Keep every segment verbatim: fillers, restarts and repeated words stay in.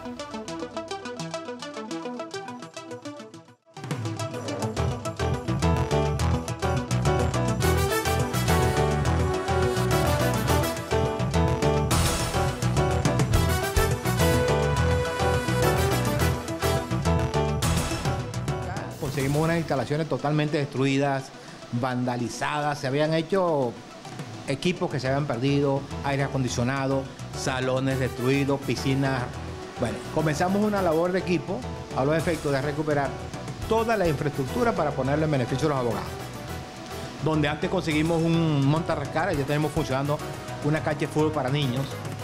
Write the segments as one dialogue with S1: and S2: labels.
S1: Conseguimos unas instalaciones totalmente destruidas, vandalizadas, se habían hecho equipos que se habían perdido, aire acondicionado, salones destruidos, piscinas. Bueno, comenzamos una labor de equipo a los efectos de recuperar toda la infraestructura para ponerle en beneficio a los abogados. Donde antes conseguimos un montarrascara, ya tenemos funcionando una cancha de fútbol para niños.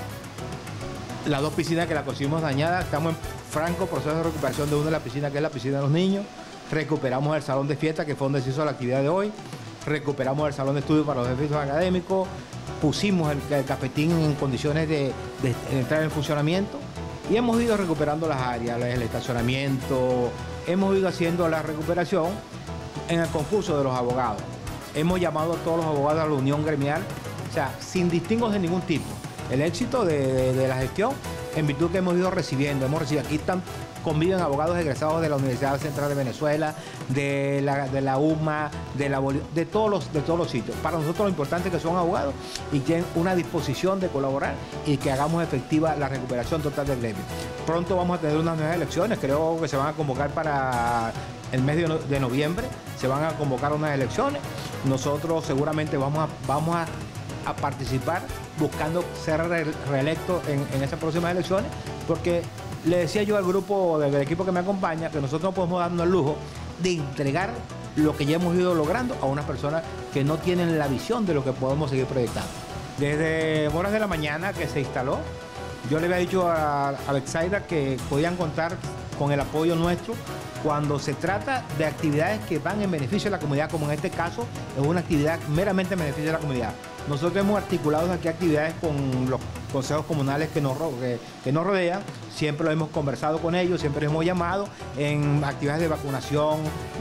S1: Las dos piscinas que la conseguimos dañadas, estamos en franco proceso de recuperación de una de las piscinas, que es la piscina de los niños. Recuperamos el salón de fiesta, que fue donde se hizo la actividad de hoy. Recuperamos el salón de estudio para los efectos académicos. Pusimos el, el cafetín en condiciones de, de, de entrar en funcionamiento. Y hemos ido recuperando las áreas, el estacionamiento. Hemos ido haciendo la recuperación en el concurso de los abogados. Hemos llamado a todos los abogados a la unión gremial, o sea, sin distingos de ningún tipo. El éxito de, de, de la gestión, en virtud que hemos ido recibiendo. Hemos recibido aquí están conviven abogados egresados de la Universidad Central de Venezuela, de la, de la U M A, de, la, de, todos los, de todos los sitios. Para nosotros lo importante es que son abogados y tienen una disposición de colaborar y que hagamos efectiva la recuperación total del gremio. Pronto vamos a tener unas nuevas elecciones, creo que se van a convocar para el mes de, no, de noviembre, se van a convocar unas elecciones. Nosotros seguramente vamos a, vamos a, a participar buscando ser re, reelectos en, en esas próximas elecciones, porque le decía yo al grupo del equipo que me acompaña que nosotros no podemos darnos el lujo de entregar lo que ya hemos ido logrando a unas personas que no tienen la visión de lo que podemos seguir proyectando. Desde horas de la mañana que se instaló, yo le había dicho a, a Betsaida que podían contar con el apoyo nuestro cuando se trata de actividades que van en beneficio de la comunidad, como en este caso es una actividad meramente en beneficio de la comunidad. Nosotros hemos articulado aquí actividades con los consejos comunales que nos, que, que nos rodean, siempre lo hemos conversado con ellos, siempre los hemos llamado en actividades de vacunación,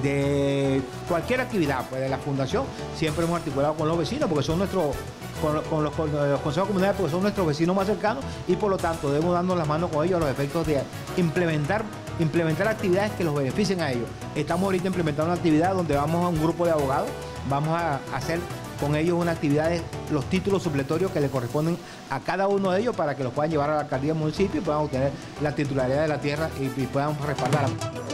S1: de cualquier actividad pues, de la fundación, siempre hemos articulado con los vecinos porque son nuestros, con, con, los, con los consejos comunales porque son nuestros vecinos más cercanos y por lo tanto debemos darnos las manos con ellos a los efectos de implementar implementar actividades que los beneficien a ellos. Estamos ahorita implementando una actividad donde vamos a un grupo de abogados, vamos a hacer con ellos una actividad de los títulos supletorios que le corresponden a cada uno de ellos para que los puedan llevar a la alcaldía del municipio y puedan obtener la titularidad de la tierra y, y puedan respaldarla.